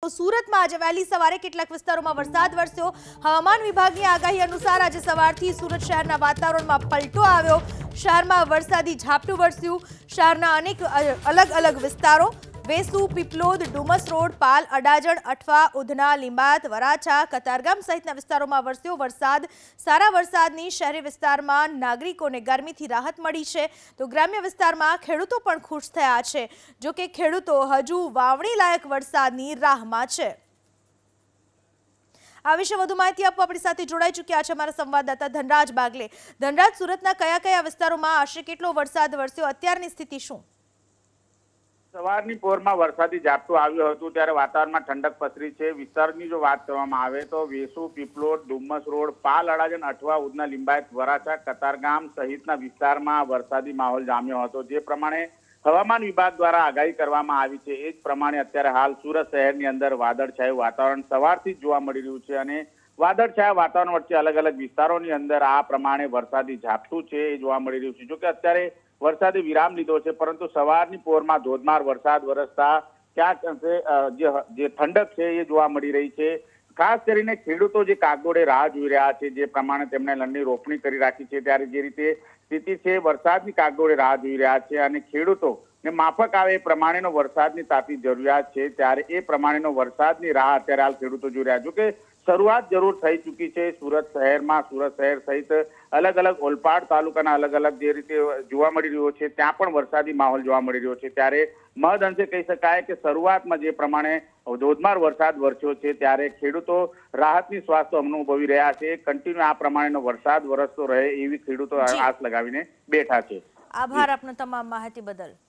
સુરતમાં આજે વહેલી સવારે કેટલાક વિસ્તારોમાં વરસાદ વરસ્યો। હવામાન વિભાગની આગાહી અનુસાર આજે સવારથી સુરત શહેરના વાતાવરણમાં પલટો આવ્યો। શહેરમાં વરસાદી ઝાપટું વરસ્યું। શહેરના અનેક અલગ અલગ વિસ્તારો વેસુ, પીપલોદ, ડુમસ રોડ, પાલ, અડાજણ, અઠવા, ઉધના, લીંબાયત, વરાછા, કતારગામ સહિતના વિસ્તારોમાં વરસ્યો વરસાદ। સારા વરસાદની શહેરી વિસ્તારમાં નાગરિકોને ગરમીથી રાહત મળી છે, તો ગ્રામ્ય વિસ્તારમાં ખેડૂતો પણ ખુશ થયા છે। જો કે ખેડૂતો હજુ વાવણી લાયક વરસાદની રાહમાં છે। આ વિશે વધુ માહિતી આપવા આપણી સાથે જોડાઈ ચૂક્યા છે અમારા સંવાદદાતા ધનરાજ બાગલે। ધનરાજ, સુરતના કયા કયા વિસ્તારોમાં આશરે કેટલો વરસાદ વરસ્યો, અત્યારની સ્થિતિ શું? સવારની પોરમાં વરસાદી ઝાપટું આવ્યું હતું ત્યારે વાતાવરણમાં ઠંડક પસરી છે। વિસ્તારની જો વાત કરવામાં આવે તો વેસુ, પીપલોદ, ડુમસ રોડ, પાલ, અડાજણ, અઠવા, ઉધના, લીંબાયત, વરાછા, કતારગામ સહિતના વિસ્તારમાં વરસાદી માહોલ જામ્યો હતો। જે પ્રમાણે હવામાન વિભાગ દ્વારા આગાહી કરવામાં આવી છે એ જ પ્રમાણે અત્યારે હાલ સુરત શહેરની અંદર વાદળછાયું વાતાવરણ સવારથી જ જોવા મળી રહ્યું છે અને વાદળછાયા વાતાવરણ વચ્ચે અલગ અલગ વિસ્તારોની અંદર આ પ્રમાણે વરસાદી ઝાપટું છે એ જોવા મળી રહ્યું છે। જો કે અત્યારે વરસાદે વિરામ લીધો છે, પરંતુ સવારની પોરમાં ધોધમાર વરસાદ વરસતા ક્યાંક જે ઠંડક છે એ જોવા મળી રહી છે। ખાસ કરીને ખેડૂતો જે કાગડોળે રાહ જોઈ રહ્યા છે, જે પ્રમાણે તેમણે લણની રોપણી કરી રાખી છે, ત્યારે જે રીતે સ્થિતિ છે વરસાદની કાગડોળે રાહ જોઈ રહ્યા છે અને ખેડૂતો ને માફક આવે એ પ્રમાણેનો વરસાદની તાતી જરૂરિયાત છે, ત્યારે એ પ્રમાણેનો વરસાદની રાહ અત્યારે હાલ ખેડૂતો જોઈ રહ્યા છે। જો કે શરૂઆત જરૂર થઈ ચૂકી છે સુરત શહેરમાં। સુરત શહેર સહિત અલગ અલગ ઓલપાડ તાલુકાના અલગ અલગ જે રીતે જોવા મળી રહ્યો છે ત્યાં પણ વરસાદી માહોલ જોવા મળી રહ્યો છે, ત્યારે મહદ અંશે કહી શકાય કે શરૂઆતમાં જે પ્રમાણે ધોધમાર વરસાદ વરસ્યો છે ત્યારે ખેડૂતો રાહતની શ્વાસ અનુભવી રહ્યા છે। કન્ટિન્યુ આ પ્રમાણેનો વરસાદ વરસતો રહે એવી ખેડૂતો આસ લગાવીને બેઠા છે। આભાર આપનો તમામ માહિતી બદલ।